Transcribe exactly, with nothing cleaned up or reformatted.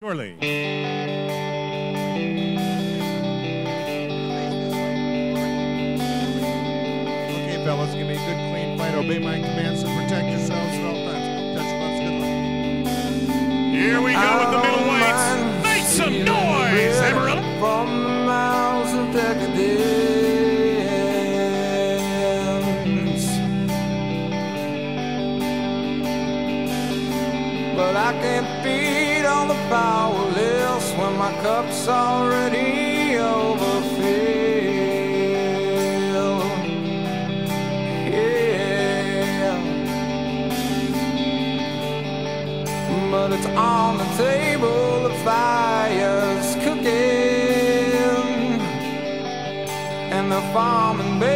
Norley. Okay, fellas, give me a good, clean fight. Obey my commands and protect yourselves at all times. Touch gloves, good luck. Here we go with the middleweights. Make some noise, Amarillo. From the mouths of decadence, but I can't feed on the powerless when my cup's already overfilled. Yeah, but it's on the table, the fire's cooking, and the farming